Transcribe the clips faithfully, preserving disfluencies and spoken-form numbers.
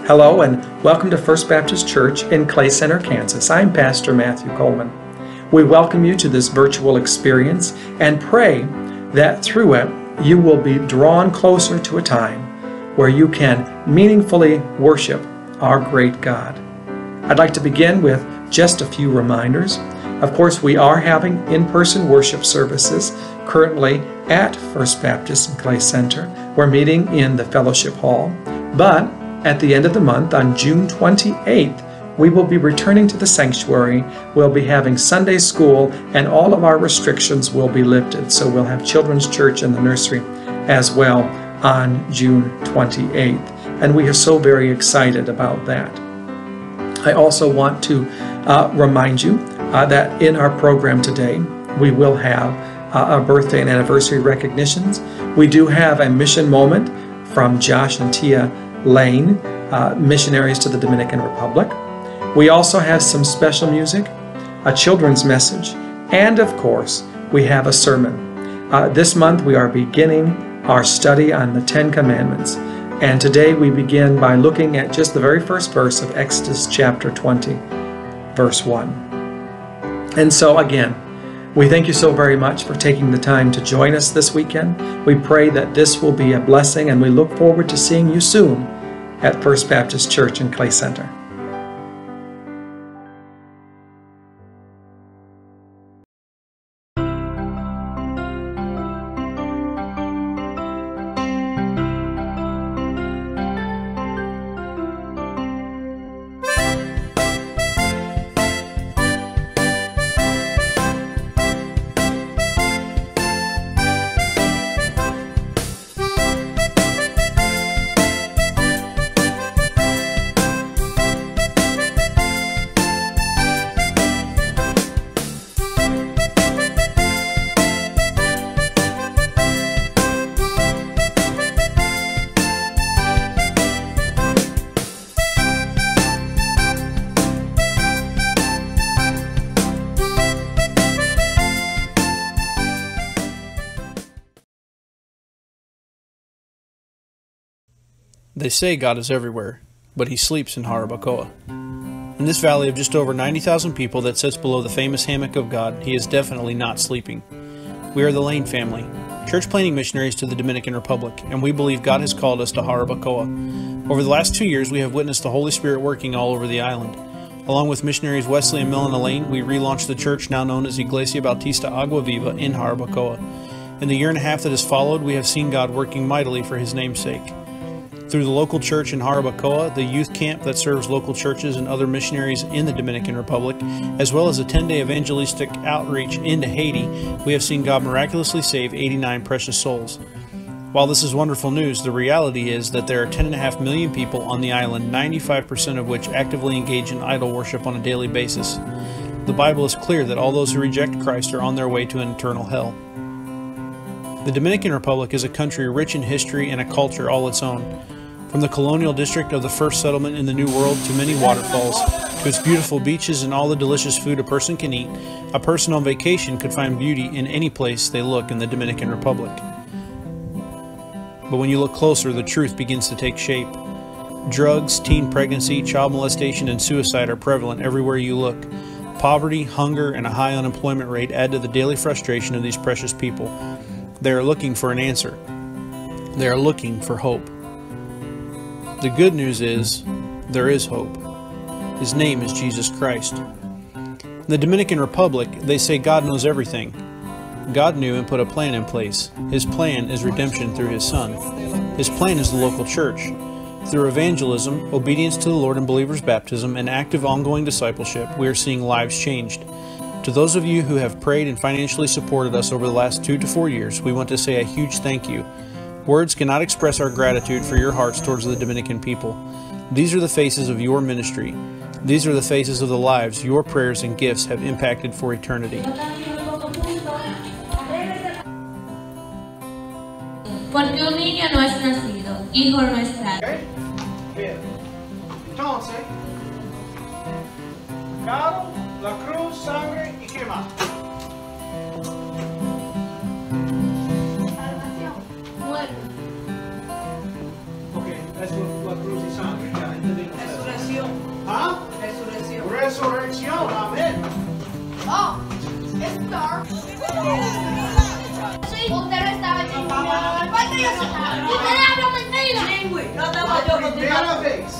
Hello and welcome to First Baptist Church in Clay Center, Kansas. I'm Pastor Matthew Coleman. We welcome you to this virtual experience and pray that through it you will be drawn closer to a time where you can meaningfully worship our great God. I'd like to begin with just a few reminders. Of course, we are having in-person worship services currently at First Baptist in Clay Center. We're meeting in the Fellowship Hall, but at the end of the month, on June twenty-eighth, we will be returning to the sanctuary. We'll be having Sunday school, and all of our restrictions will be lifted. So we'll have children's church in the nursery as well on June twenty-eighth. And we are so very excited about that. I also want to uh, remind you uh, that in our program today, we will have uh, our birthday and anniversary recognitions. We do have a mission moment from Josh and Tia Lane, uh, missionaries to the Dominican Republic. We also have some special music, a children's message, and of course, we have a sermon. Uh, this month we are beginning our study on the Ten Commandments, and today we begin by looking at just the very first verse of Exodus chapter twenty, verse one. And so again, we thank you so very much for taking the time to join us this weekend. We pray that this will be a blessing, and we look forward to seeing you soon at First Baptist Church in Clay Center. They say God is everywhere, but he sleeps in Jarabacoa. In this valley of just over ninety thousand people that sits below the famous hammock of God, he is definitely not sleeping. We are the Lane family, church planting missionaries to the Dominican Republic, and we believe God has called us to Jarabacoa. Over the last two years, we have witnessed the Holy Spirit working all over the island. Along with missionaries Wesley and Milena Lane, we relaunched the church now known as Iglesia Bautista Agua Viva in Jarabacoa. In the year and a half that has followed, we have seen God working mightily for his name's sake. Through the local church in Jarabacoa, the youth camp that serves local churches and other missionaries in the Dominican Republic, as well as a ten-day evangelistic outreach into Haiti, we have seen God miraculously save eighty-nine precious souls. While this is wonderful news, the reality is that there are ten point five million people on the island, ninety-five percent of which actively engage in idol worship on a daily basis. The Bible is clear that all those who reject Christ are on their way to an eternal hell. The Dominican Republic is a country rich in history and a culture all its own. From the colonial district of the first settlement in the New World to many waterfalls, to its beautiful beaches and all the delicious food a person can eat, a person on vacation could find beauty in any place they look in the Dominican Republic. But when you look closer, the truth begins to take shape. Drugs, teen pregnancy, child molestation, and suicide are prevalent everywhere you look. Poverty, hunger, and a high unemployment rate add to the daily frustration of these precious people. They are looking for an answer. They are looking for hope. The good news is, there is hope. His name is Jesus Christ. In the Dominican Republic, they say God knows everything. God knew and put a plan in place. His plan is redemption through His Son. His plan is the local church. Through evangelism, obedience to the Lord and believers' baptism, and active ongoing discipleship, we are seeing lives changed. To those of you who have prayed and financially supported us over the last two to four years, we want to say a huge thank you. Words cannot express our gratitude for your hearts towards the Dominican people. These are the faces of your ministry. These are the faces of the lives your prayers and gifts have impacted for eternity. Porque un niño no es nacido, hijo no es dado. Bien. Entonces, pecado, la cruz, sangre y qué más. Muerte. Ok, eso es la cruz y sangre, ya entendí. Primera vez.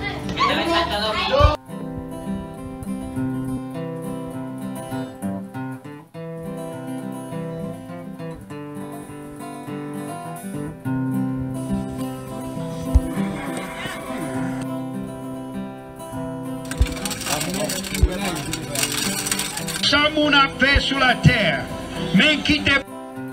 Lasciamo una paix sulla terra. Men chi te...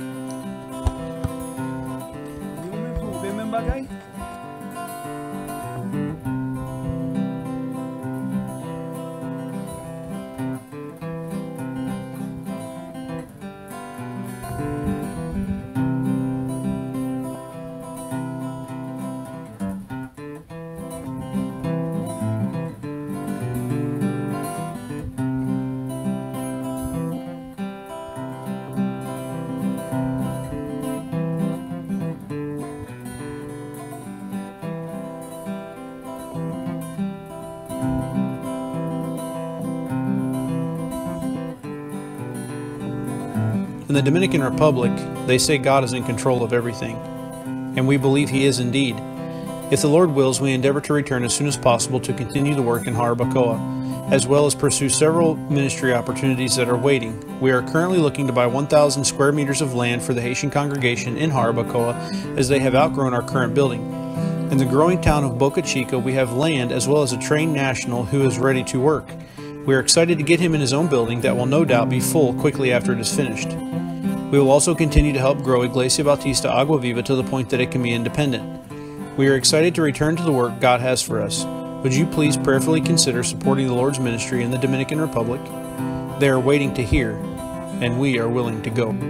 In the Dominican Republic, they say God is in control of everything, and we believe He is indeed. If the Lord wills, we endeavor to return as soon as possible to continue the work in Jarabacoa, as well as pursue several ministry opportunities that are waiting. We are currently looking to buy one thousand square meters of land for the Haitian congregation in Jarabacoa, as they have outgrown our current building. In the growing town of Boca Chica, we have land as well as a trained national who is ready to work. We are excited to get him in his own building that will no doubt be full quickly after it is finished. We will also continue to help grow Iglesia Bautista Agua Viva to the point that it can be independent. We are excited to return to the work God has for us. Would you please prayerfully consider supporting the Lord's ministry in the Dominican Republic? They are waiting to hear, and we are willing to go.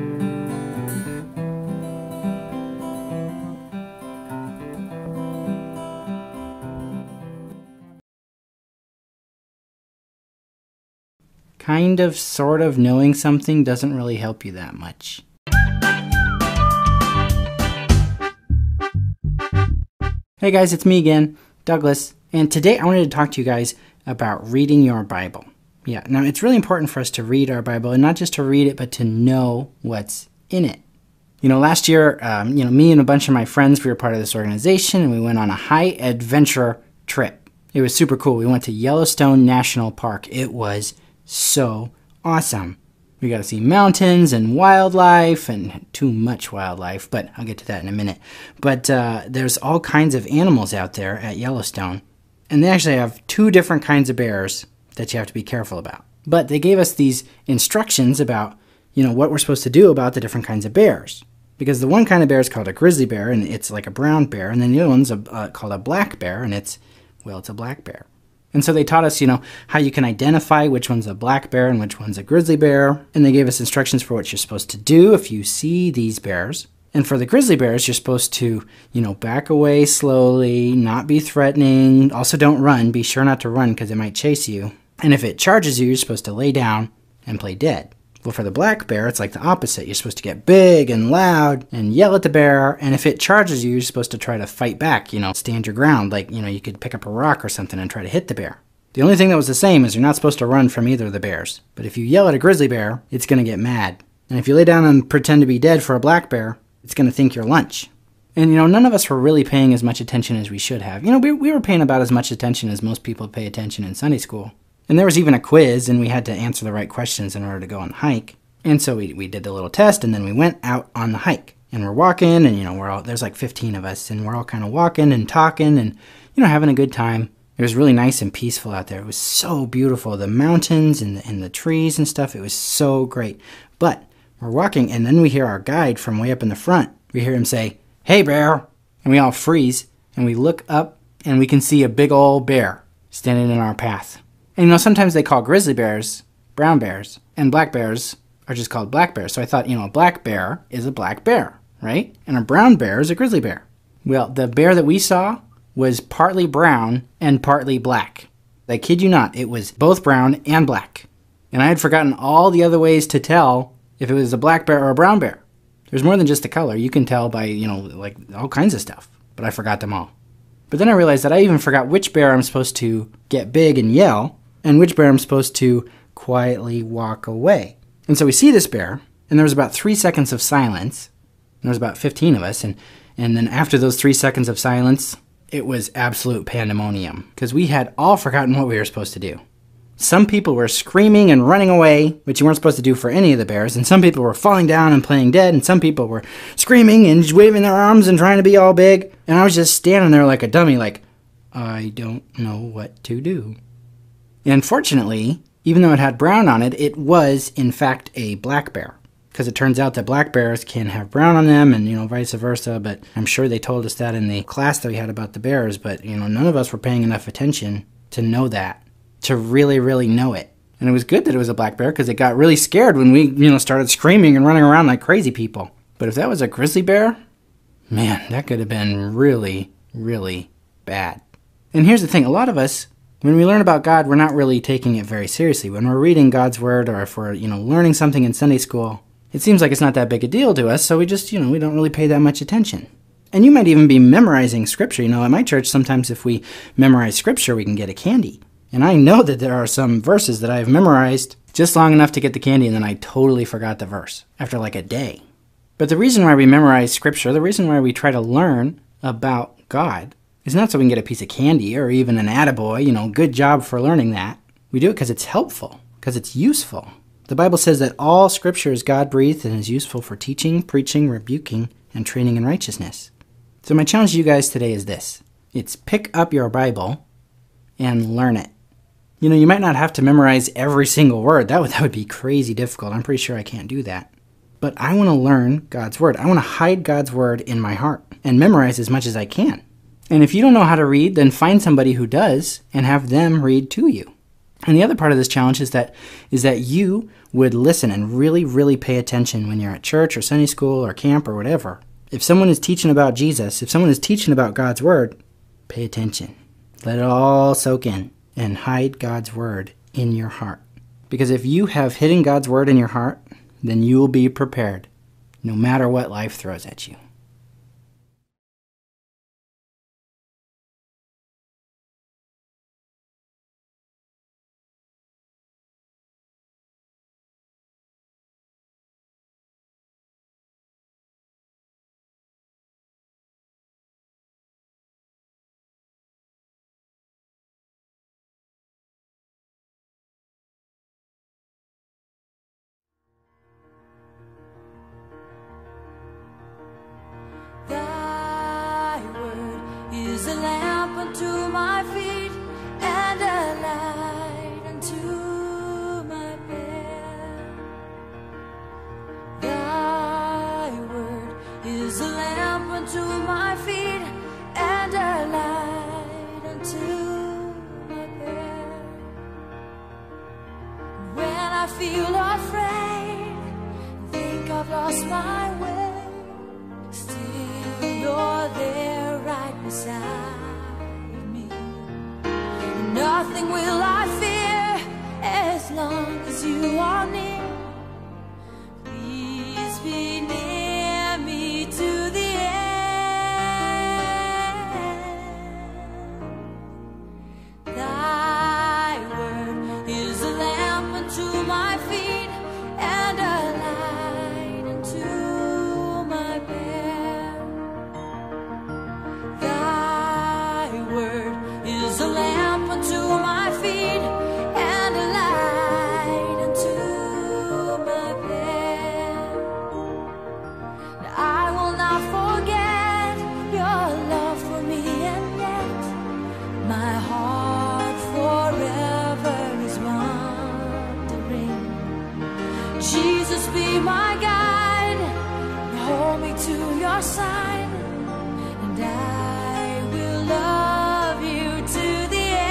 Kind of, sort of knowing something doesn't really help you that much. Hey guys, it's me again, Douglas, and today I wanted to talk to you guys about reading your Bible. Yeah, now it's really important for us to read our Bible, and not just to read it, but to know what's in it. You know, last year, um, you know, me and a bunch of my friends, we were part of this organization, and we went on a high adventure trip. It was super cool. We went to Yellowstone National Park. It was so awesome. We got to see mountains and wildlife, and too much wildlife, but I'll get to that in a minute. But uh, there's all kinds of animals out there at Yellowstone, and they actually have two different kinds of bears that you have to be careful about. But they gave us these instructions about, you know, what we're supposed to do about the different kinds of bears. Because the one kind of bear is called a grizzly bear, and it's like a brown bear, and then the other one's a, uh, called a black bear, and it's, well, it's a black bear. And so they taught us, you know, how you can identify which one's a black bear and which one's a grizzly bear. And they gave us instructions for what you're supposed to do if you see these bears. And for the grizzly bears, you're supposed to, you know, back away slowly, not be threatening. Also don't run. Be sure not to run because it might chase you. And if it charges you, you're supposed to lay down and play dead. Well, for the black bear, it's like the opposite. You're supposed to get big and loud and yell at the bear. And if it charges you, you're supposed to try to fight back, you know, stand your ground. Like, you know, you could pick up a rock or something and try to hit the bear. The only thing that was the same is you're not supposed to run from either of the bears. But if you yell at a grizzly bear, it's going to get mad. And if you lay down and pretend to be dead for a black bear, it's going to think you're lunch. And, you know, none of us were really paying as much attention as we should have. You know, we, we were paying about as much attention as most people pay attention in Sunday school. And there was even a quiz, and we had to answer the right questions in order to go on the hike. And so we, we did the little test, and then we went out on the hike. And we're walking, and, you know, we're all, there's like fifteen of us, and we're all kind of walking and talking and, you know, having a good time. It was really nice and peaceful out there. It was so beautiful. The mountains and the, and the trees and stuff, it was so great. But we're walking, and then we hear our guide from way up in the front. We hear him say, "Hey, bear." And we all freeze, and we look up, and we can see a big old bear standing in our path. And, you know, sometimes they call grizzly bears brown bears, and black bears are just called black bears. So I thought, you know, a black bear is a black bear, right? And a brown bear is a grizzly bear. Well, the bear that we saw was partly brown and partly black. I kid you not, it was both brown and black. And I had forgotten all the other ways to tell if it was a black bear or a brown bear. There's more than just the color. You can tell by, you know, like all kinds of stuff. But I forgot them all. But then I realized that I even forgot which bear I'm supposed to get big and yell, and which bear I'm supposed to quietly walk away. And so we see this bear, and there was about three seconds of silence. There was about fifteen of us, and, and then after those three seconds of silence, it was absolute pandemonium because we had all forgotten what we were supposed to do. Some people were screaming and running away, which you weren't supposed to do for any of the bears, and some people were falling down and playing dead, and some people were screaming and waving their arms and trying to be all big, and I was just standing there like a dummy, like, I don't know what to do. And fortunately, even though it had brown on it, it was, in fact, a black bear. Because it turns out that black bears can have brown on them and, you know, vice versa. But I'm sure they told us that in the class that we had about the bears. But, you know, none of us were paying enough attention to know that, to really, really know it. And it was good that it was a black bear because it got really scared when we, you know, started screaming and running around like crazy people. But if that was a grizzly bear, man, that could have been really, really bad. And here's the thing. A lot of us, when we learn about God, we're not really taking it very seriously. When we're reading God's Word or if we're, you know, learning something in Sunday school, it seems like it's not that big a deal to us, so we just, you know, we don't really pay that much attention. And you might even be memorizing Scripture. You know, at my church, sometimes if we memorize Scripture, we can get a candy. And I know that there are some verses that I've memorized just long enough to get the candy, and then I totally forgot the verse after like a day. But the reason why we memorize Scripture, the reason why we try to learn about God, is not so we can get a piece of candy or even an attaboy, you know, good job for learning that. We do it because it's helpful, because it's useful. The Bible says that all Scripture is God-breathed and is useful for teaching, preaching, rebuking, and training in righteousness. So my challenge to you guys today is this. It's pick up your Bible and learn it. You know, you might not have to memorize every single word. That would, that would be crazy difficult. I'm pretty sure I can't do that. But I want to learn God's Word. I want to hide God's Word in my heart and memorize as much as I can. And if you don't know how to read, then find somebody who does and have them read to you. And the other part of this challenge is that is that you would listen and really, really pay attention when you're at church or Sunday school or camp or whatever. If someone is teaching about Jesus, if someone is teaching about God's Word, pay attention. Let it all soak in and hide God's Word in your heart. Because if you have hidden God's Word in your heart, then you will be prepared no matter what life throws at you. Is a lamp unto my feet and a light unto my path. Thy word is a lamp unto my feet and a light unto my path. When I feel afraid, think I've lost my way, still you're there right beside me. Nothing will I fear as long as you are near. Please be near me to the end. Thy word is a lamp unto my feet and a light unto my path. Thy word is a lamp unto my feet and a light unto my path. Now I will not forget your love for me, and yet my heart forever is wandering. Jesus, be my guide, and hold me to your side, and I will love you to the end.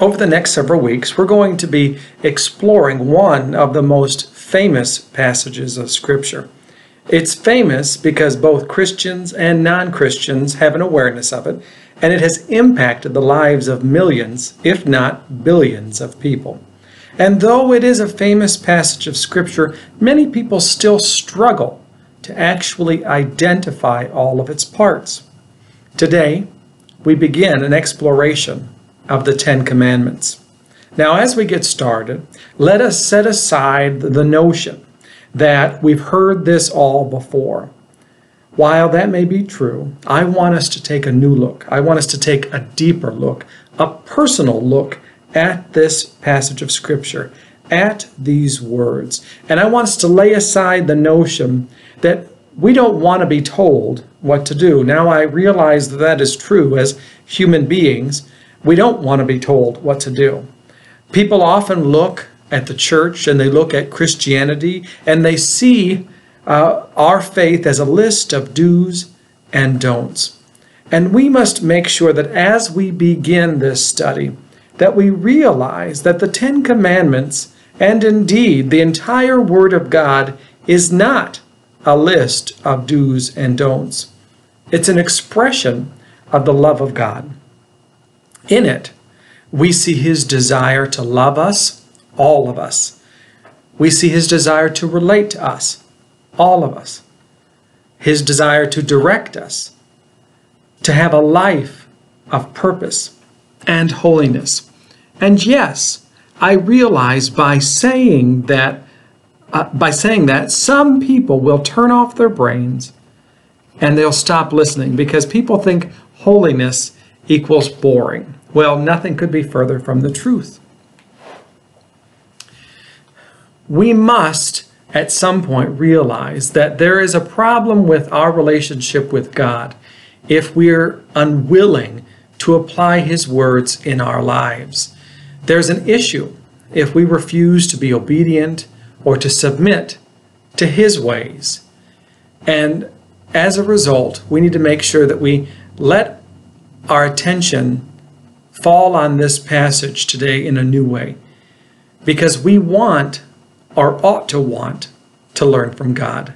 over the next several weeks, we're going to be exploring one of the most famous passages of Scripture. It's famous because both Christians and non-Christians have an awareness of it, and it has impacted the lives of millions, if not billions, of people. And though it is a famous passage of Scripture, many people still struggle to actually identify all of its parts. Today, we begin an exploration of the Ten Commandments. Now, as we get started, let us set aside the notion that we've heard this all before. While that may be true, I want us to take a new look. I want us to take a deeper look, a personal look at this passage of Scripture, at these words. And I want us to lay aside the notion that we don't want to be told what to do. Now, I realize that that is true as human beings. We don't want to be told what to do. People often look at the church and they look at Christianity and they see uh, our faith as a list of do's and don'ts. And we must make sure that as we begin this study, that we realize that the Ten Commandments, and indeed the entire Word of God, is not a list of do's and don'ts. It's an expression of the love of God. In it, we see His desire to love us, all of us. We see His desire to relate to us, all of us. His desire to direct us, to have a life of purpose and holiness. And yes, I realize by saying that, uh, by saying that, some people will turn off their brains and they'll stop listening because people think holiness equals boring. Well, nothing could be further from the truth. We must, at some point, realize that there is a problem with our relationship with God if we're unwilling to apply His words in our lives. There's an issue if we refuse to be obedient or to submit to His ways. And as a result, we need to make sure that we let our attention fall on this passage today in a new way, because we want, or ought to want, to learn from God.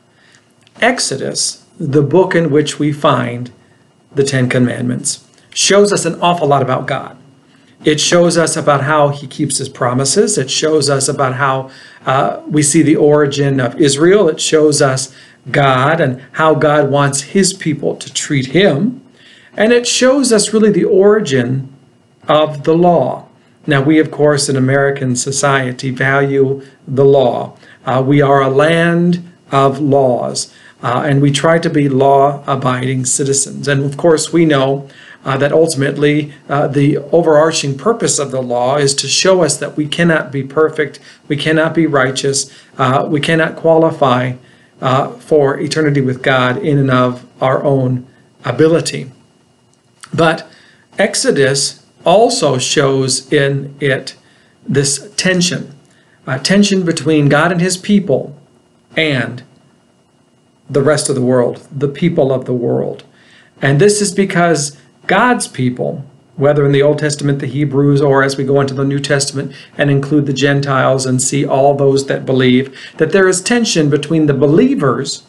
Exodus, the book in which we find the Ten Commandments, shows us an awful lot about God. It shows us about how He keeps His promises. It shows us about how uh, we see the origin of Israel. It shows us God and how God wants His people to treat Him. And it shows us really the origin of the law. Now, we, of course, in American society value the law. Uh, we are a land of laws, uh, and we try to be law-abiding citizens. And, of course, we know uh, that ultimately uh, the overarching purpose of the law is to show us that we cannot be perfect, we cannot be righteous, uh, we cannot qualify uh, for eternity with God in and of our own ability. But Exodus also shows in it this tension, uh, tension between God and His people and the rest of the world, the people of the world. And this is because God's people, whether in the Old Testament, the Hebrews, or as we go into the New Testament and include the Gentiles and see all those that believe, that there is tension between the believers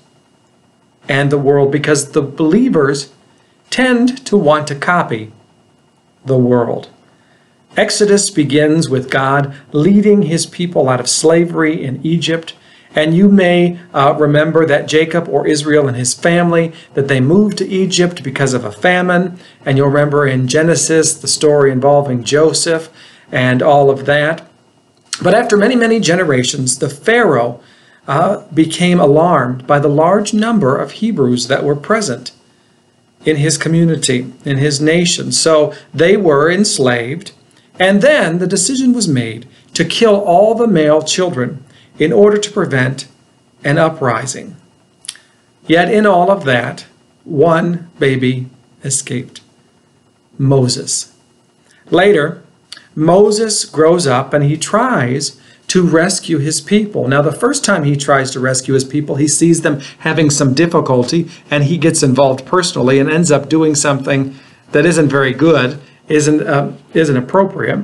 and the world, because the believers tend to want to copy the world. Exodus begins with God leading His people out of slavery in Egypt. And you may uh, remember that Jacob, or Israel and his family, that they moved to Egypt because of a famine. And you'll remember in Genesis the story involving Joseph and all of that. But after many, many generations, the Pharaoh uh, became alarmed by the large number of Hebrews that were present in his community, in his nation. So they were enslaved. And then the decision was made to kill all the male children in order to prevent an uprising. Yet in all of that, one baby escaped: Moses. Later, Moses grows up and he tries to rescue his people. Now, the first time he tries to rescue his people, he sees them having some difficulty, and he gets involved personally and ends up doing something that isn't very good. isn't uh, isn't appropriate,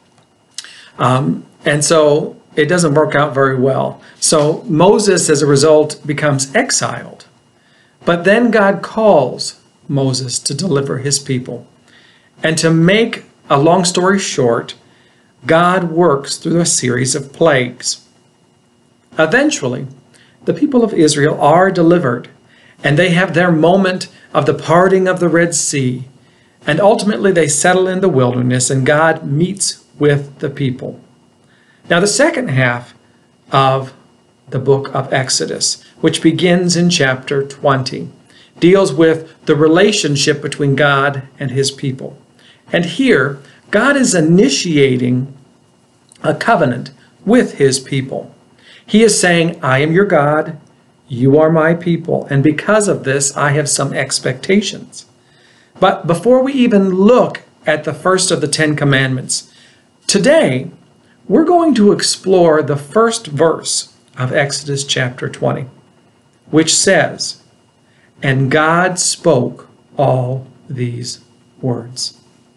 um, and so it doesn't work out very well. So Moses, as a result, becomes exiled. But then God calls Moses to deliver his people. And to make a long story short, God works through a series of plagues. Eventually, the people of Israel are delivered, and they have their moment of the parting of the Red Sea. And ultimately, they settle in the wilderness, and God meets with the people. Now, the second half of the book of Exodus, which begins in chapter twenty, deals with the relationship between God and his people. And here, God is initiating a covenant with his people. He is saying, I am your God, you are my people, and because of this, I have some expectations. But before we even look at the first of the Ten Commandments, today, we're going to explore the first verse of Exodus chapter twenty, which says, and God spoke all these words.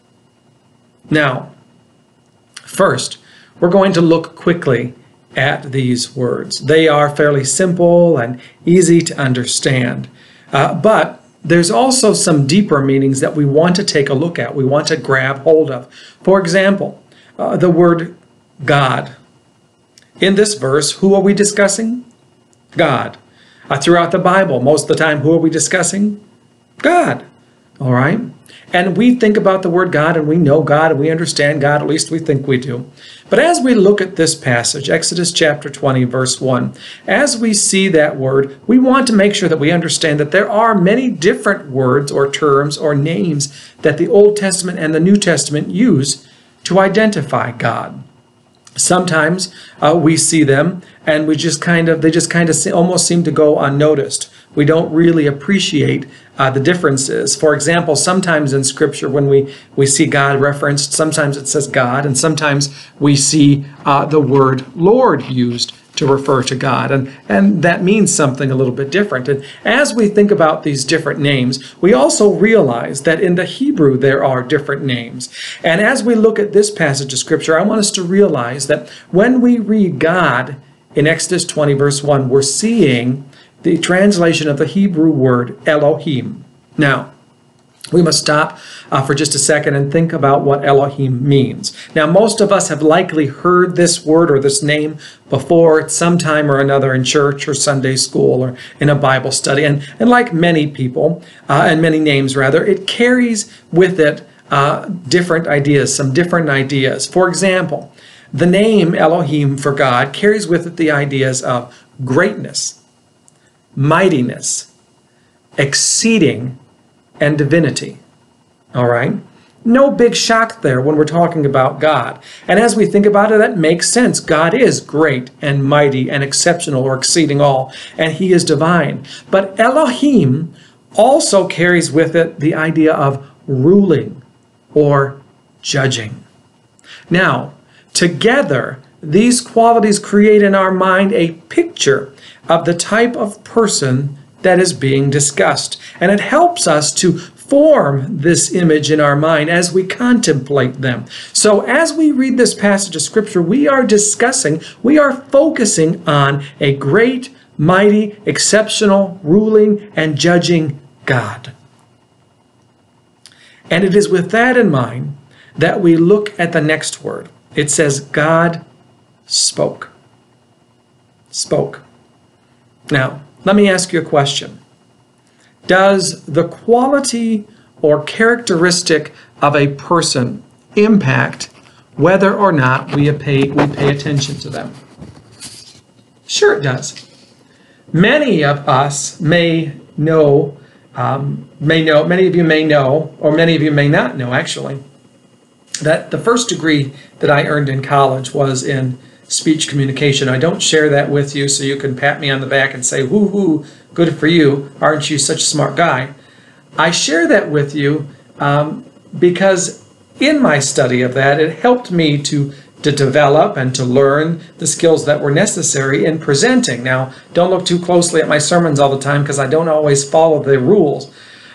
Now, first, we're going to look quickly at these words. They are fairly simple and easy to understand, uh, but there's also some deeper meanings that we want to take a look at, we want to grab hold of. For example, uh, the word God. In this verse, who are we discussing? God. Uh, throughout the Bible, most of the time, who are we discussing? God. All right? And we think about the word God, and we know God, and we understand God, at least we think we do. But as we look at this passage, Exodus chapter twenty, verse one, as we see that word, we want to make sure that we understand that there are many different words or terms or names that the Old Testament and the New Testament use to identify God. Sometimes uh, we see them and we just kind of, they just kind of almost seem to go unnoticed. We don't really appreciate uh, the differences. For example, sometimes in Scripture when we, we see God referenced, sometimes it says God, and sometimes we see uh, the word Lord used to refer to God. And, and that means something a little bit different. And as we think about these different names, we also realize that in the Hebrew there are different names. And as we look at this passage of Scripture, I want us to realize that when we read God in Exodus twenty, verse one, we're seeing the translation of the Hebrew word Elohim. Now, we must stop uh, for just a second and think about what Elohim means. Now, most of us have likely heard this word or this name before at some time or another in church or Sunday school or in a Bible study. And, and like many people, uh, and many names rather, it carries with it uh, different ideas, some different ideas. For example, the name Elohim for God carries with it the ideas of greatness, mightiness, exceeding, and divinity. All right? No big shock there when we're talking about God. And as we think about it, that makes sense. God is great and mighty and exceptional or exceeding all, and he is divine. But Elohim also carries with it the idea of ruling or judging. Now, together, these qualities create in our mind a picture of the type of person that is being discussed. And it helps us to form this image in our mind as we contemplate them. So as we read this passage of Scripture, we are discussing, we are focusing on a great, mighty, exceptional, ruling, and judging God. And it is with that in mind that we look at the next word. It says, God spoke. Spoke. Now, let me ask you a question. Does the quality or characteristic of a person impact whether or not we pay, we pay attention to them? Sure it does. Many of us may know, um, may know, many of you may know, or many of you may not know actually, that the first degree that I earned in college was in speech communication. I don't share that with you so you can pat me on the back and say, woo-hoo, good for you, aren't you such a smart guy? I share that with you um, because in my study of that, it helped me to, to develop and to learn the skills that were necessary in presenting. Now, don't look too closely at my sermons all the time because I don't always follow the rules.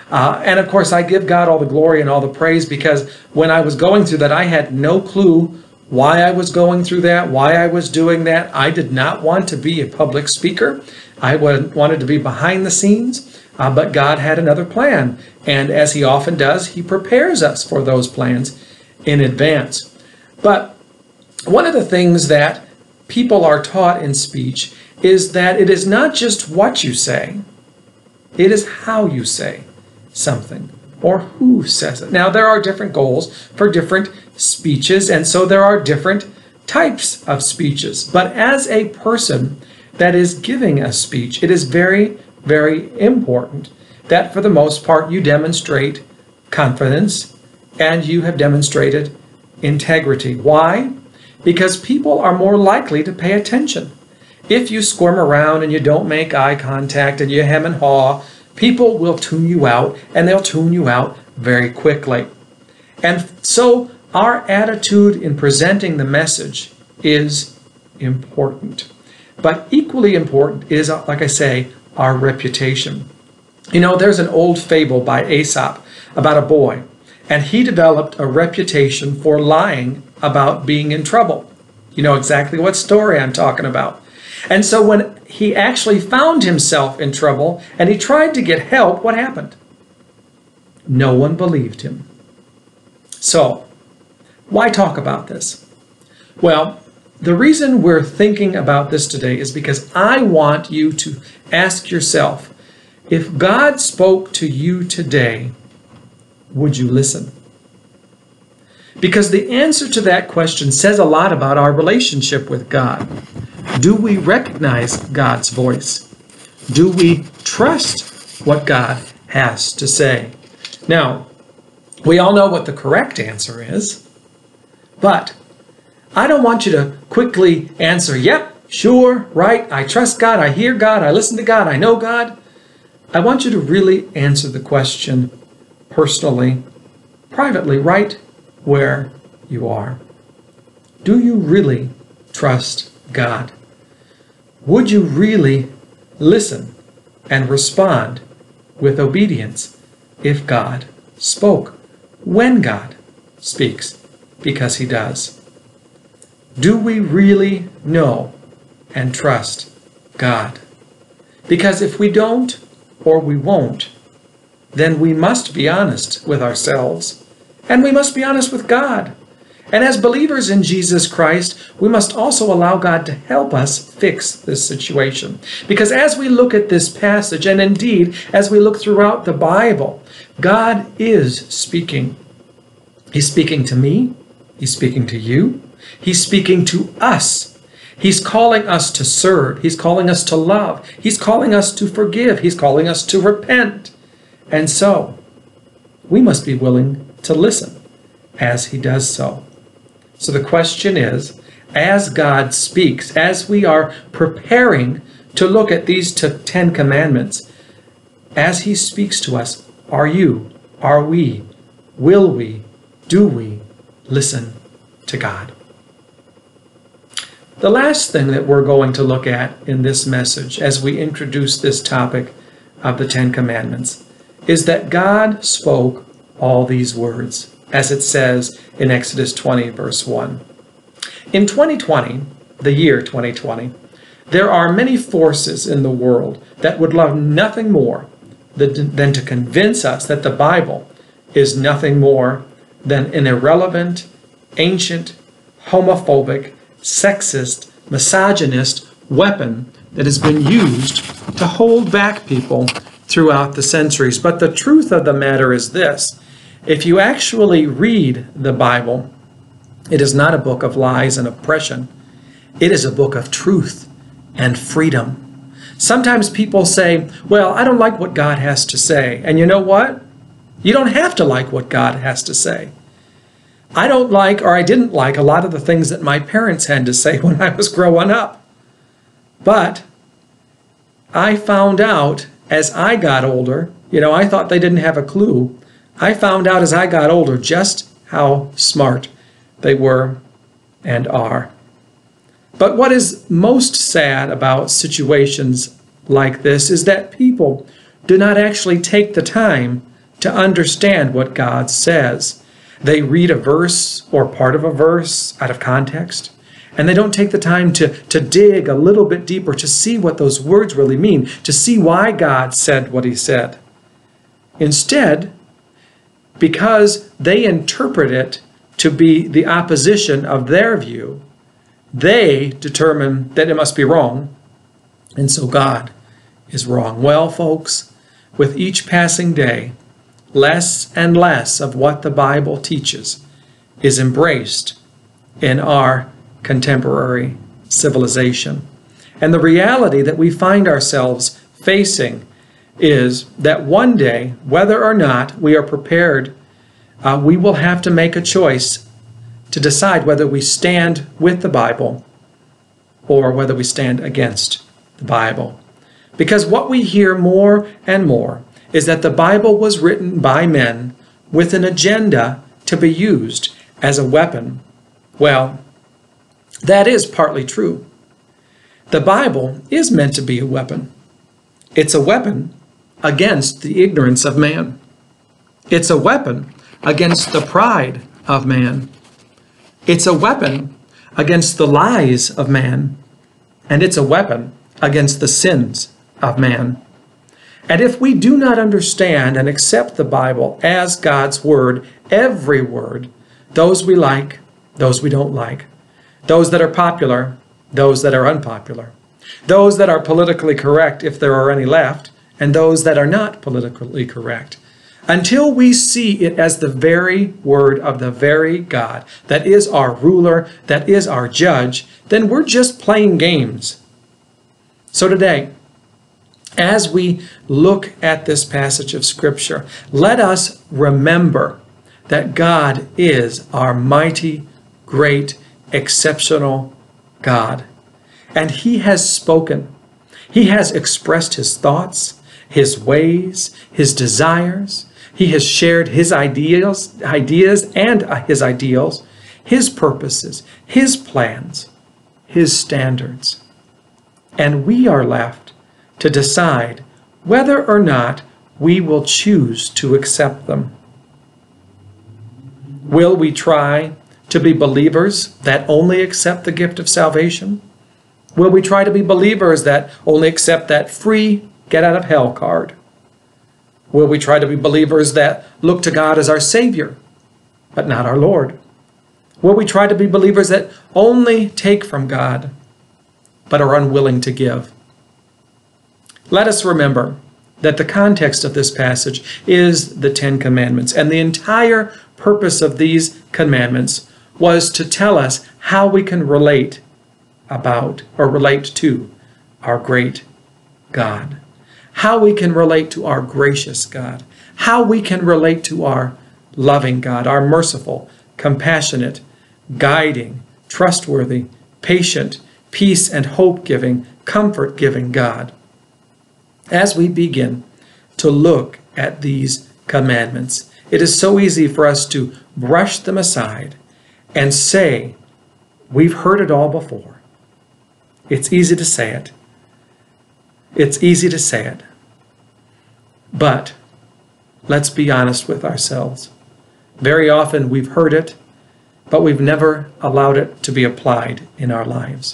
Uh, and of course, I give God all the glory and all the praise, because when I was going through that, I had no clue why I was going through that, why I was doing that. I did not want to be a public speaker. I wanted to be behind the scenes, uh, but God had another plan. And as He often does, He prepares us for those plans in advance. But one of the things that people are taught in speech is that it is not just what you say, it is how you say something, or who says it. Now, there are different goals for different speeches, and so there are different types of speeches. But as a person that is giving a speech, it is very, very important that for the most part you demonstrate confidence and you have demonstrated integrity. Why? Because people are more likely to pay attention. If you squirm around and you don't make eye contact and you hem and haw, people will tune you out, and they'll tune you out very quickly. And so our attitude in presenting the message is important. But equally important is, like I say, our reputation. You know, there's an old fable by Aesop about a boy, and he developed a reputation for lying about being in trouble. You know exactly what story I'm talking about. And so when he actually found himself in trouble and he tried to get help, what happened? No one believed him. So, why talk about this? Well, the reason we're thinking about this today is because I want you to ask yourself, if God spoke to you today, would you listen? Because the answer to that question says a lot about our relationship with God. Do we recognize God's voice? Do we trust what God has to say? Now, we all know what the correct answer is, but I don't want you to quickly answer, yep, sure, right, I trust God, I hear God, I listen to God, I know God. I want you to really answer the question personally, privately, right where you are. Do you really trust God? Would you really listen and respond with obedience if God spoke, when God speaks, because He does? Do we really know and trust God? Because if we don't, or we won't, then we must be honest with ourselves, and we must be honest with God. And as believers in Jesus Christ, we must also allow God to help us fix this situation. Because as we look at this passage, and indeed as we look throughout the Bible, God is speaking. He's speaking to me. He's speaking to you. He's speaking to us. He's calling us to serve. He's calling us to love. He's calling us to forgive. He's calling us to repent. And so, we must be willing to listen as He does so. So the question is, as God speaks, as we are preparing to look at these Ten Commandments, as He speaks to us, are you, are we, will we, do we listen to God? The last thing that we're going to look at in this message as we introduce this topic of the Ten Commandments is that God spoke all these words, as it says in Exodus twenty, verse one. In twenty twenty, the year twenty twenty, there are many forces in the world that would love nothing more than to convince us that the Bible is nothing more than an irrelevant, ancient, homophobic, sexist, misogynist weapon that has been used to hold back people throughout the centuries. But the truth of the matter is this. If you actually read the Bible, it is not a book of lies and oppression. It is a book of truth and freedom. Sometimes people say, well, I don't like what God has to say. And you know what? You don't have to like what God has to say. I don't like, or I didn't like, a lot of the things that my parents had to say when I was growing up. But I found out as I got older, you know, I thought they didn't have a clue. I found out as I got older just how smart they were and are. But what is most sad about situations like this is that people do not actually take the time to understand what God says. They read a verse or part of a verse out of context, and they don't take the time to, to dig a little bit deeper to see what those words really mean, to see why God said what he said. Instead, because they interpret it to be the opposition of their view, they determine that it must be wrong, and so God is wrong. Well, folks, with each passing day, less and less of what the Bible teaches is embraced in our contemporary civilization. And the reality that we find ourselves facing is that one day, whether or not we are prepared, uh, we will have to make a choice to decide whether we stand with the Bible or whether we stand against the Bible. Because what we hear more and more is that the Bible was written by men with an agenda to be used as a weapon. Well, that is partly true. The Bible is meant to be a weapon. It's a weapon against the ignorance of man. It's a weapon against the pride of man. It's a weapon against the lies of man. And it's a weapon against the sins of man. And if we do not understand and accept the Bible as God's Word, every word, those we like, those we don't like, those that are popular, those that are unpopular, those that are politically correct if there are any left, and those that are not politically correct, until we see it as the very Word of the very God that is our ruler, that is our judge, then we're just playing games. So today, as we look at this passage of Scripture, let us remember that God is our mighty, great, exceptional God. And He has spoken. He has expressed His thoughts, His ways, His desires. He has shared His ideas, ideas and His ideals, His purposes, His plans, His standards. And we are left to decide whether or not we will choose to accept them. Will we try to be believers that only accept the gift of salvation? Will we try to be believers that only accept that free get-out-of-hell card? Will we try to be believers that look to God as our Savior, but not our Lord? Will we try to be believers that only take from God, but are unwilling to give? Let us remember that the context of this passage is the Ten Commandments, and the entire purpose of these commandments was to tell us how we can relate about or relate to our great God, how we can relate to our gracious God, how we can relate to our loving God, our merciful, compassionate, guiding, trustworthy, patient, peace and hope-giving, comfort-giving God. As we begin to look at these commandments, it is so easy for us to brush them aside and say, we've heard it all before. It's easy to say it. It's easy to say it. But let's be honest with ourselves. Very often we've heard it, but we've never allowed it to be applied in our lives.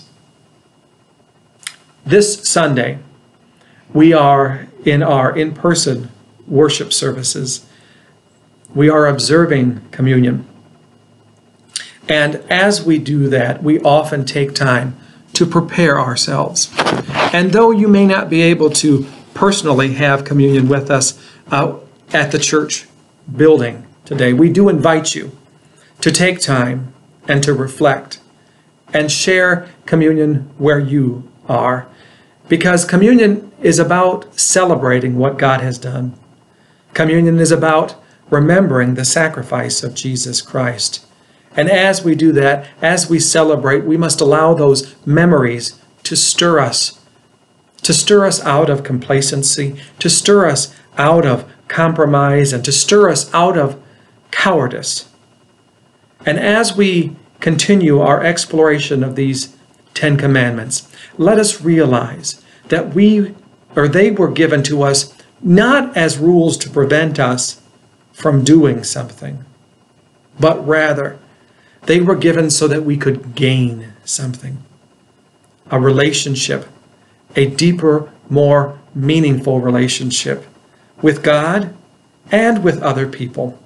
This Sunday, we are in our in-person worship services. We are observing communion. And as we do that, we often take time to prepare ourselves. And though you may not be able to personally have communion with us uh, at the church building today, we do invite you to take time and to reflect and share communion where you are. Because communion is about celebrating what God has done. Communion is about remembering the sacrifice of Jesus Christ. And as we do that, as we celebrate, we must allow those memories to stir us, to stir us out of complacency, to stir us out of compromise, and to stir us out of cowardice. And as we continue our exploration of these Ten Commandments, let us realize that we, or they were given to us not as rules to prevent us from doing something, but rather they were given so that we could gain something. A relationship, a deeper, more meaningful relationship with God and with other people.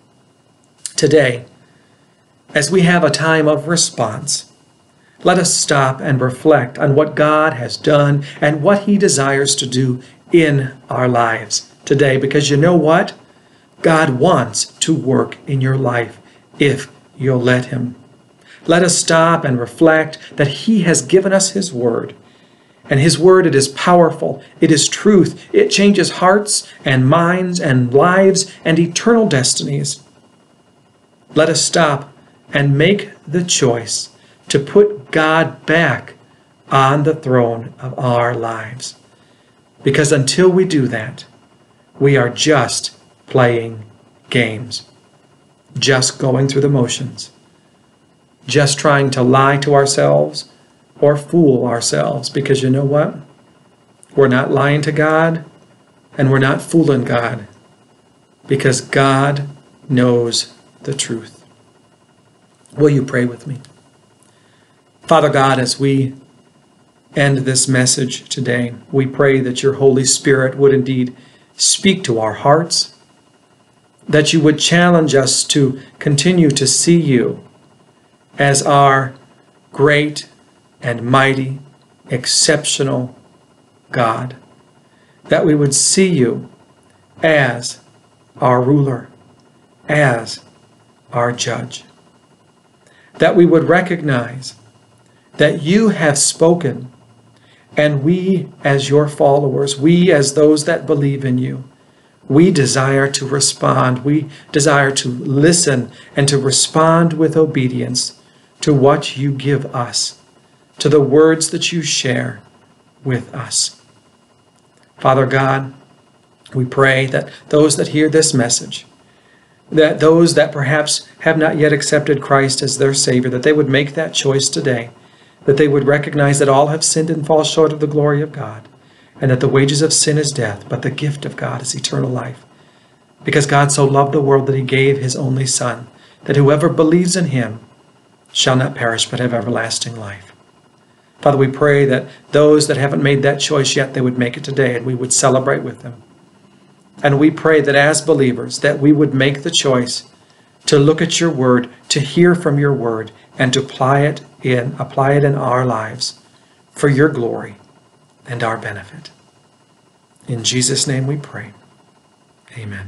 Today, as we have a time of response, let us stop and reflect on what God has done and what He desires to do in our lives today. Because you know what? God wants to work in your life if you'll let Him. Let us stop and reflect that He has given us His Word. And His Word, it is powerful. It is truth. It changes hearts and minds and lives and eternal destinies. Let us stop and make the choice to put God back on the throne of our lives. Because until we do that, we are just playing games, just going through the motions, just trying to lie to ourselves or fool ourselves. Because you know what? We're not lying to God and we're not fooling God, because God knows the truth. Will you pray with me? Father God, as we end this message today, we pray that your Holy Spirit would indeed speak to our hearts, that you would challenge us to continue to see you as our great and mighty, exceptional God, that we would see you as our ruler, as our judge, that we would recognize that you have spoken, and we as your followers, we as those that believe in you, we desire to respond. We desire to listen and to respond with obedience to what you give us, to the words that you share with us. Father God, we pray that those that hear this message, that those that perhaps have not yet accepted Christ as their Savior, that they would make that choice today, that they would recognize that all have sinned and fall short of the glory of God, and that the wages of sin is death, but the gift of God is eternal life. Because God so loved the world that He gave His only Son, that whoever believes in Him shall not perish but have everlasting life. Father, we pray that those that haven't made that choice yet, they would make it today, and we would celebrate with them. And we pray that as believers, that we would make the choice to look at your word, to hear from your word, and to apply it in, apply it in our lives for your glory and our benefit. In Jesus' name we pray. Amen.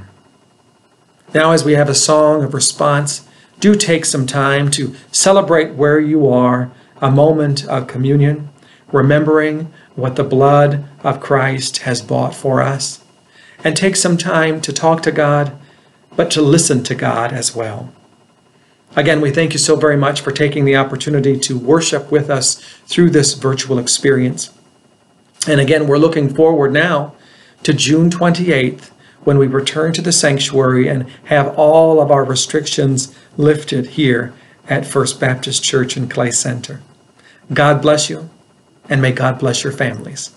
Now, as we have a song of response, do take some time to celebrate where you are, a moment of communion, remembering what the blood of Christ has bought for us. And take some time to talk to God, but to listen to God as well. Again, we thank you so very much for taking the opportunity to worship with us through this virtual experience. And again, we're looking forward now to June twenty-eighth, when we return to the sanctuary and have all of our restrictions lifted here at First Baptist Church in Clay Center. God bless you, and may God bless your families.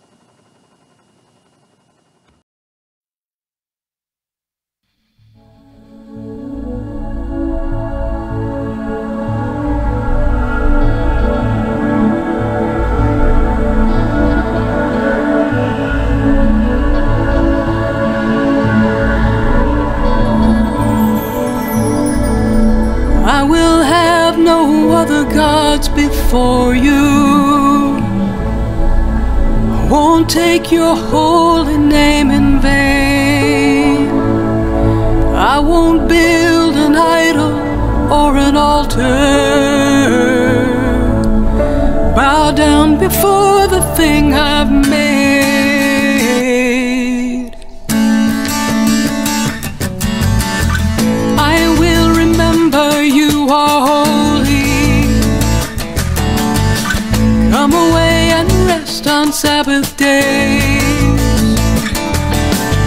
Before you, I won't take your holy name in vain. I won't build an idol or an altar, bow down before the thing I've made. I will remember you are holy. Come away and rest on Sabbath days.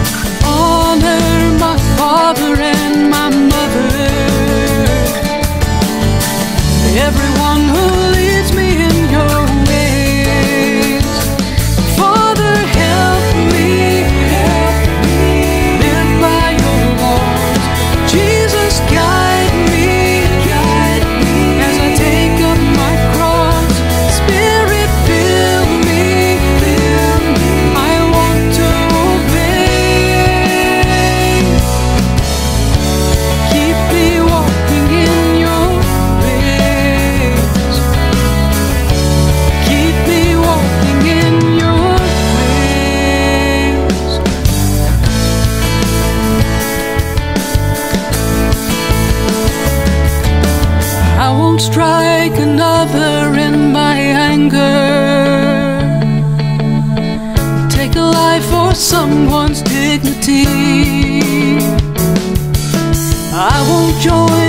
strike another in my anger, take a life for someone's dignity. I won't join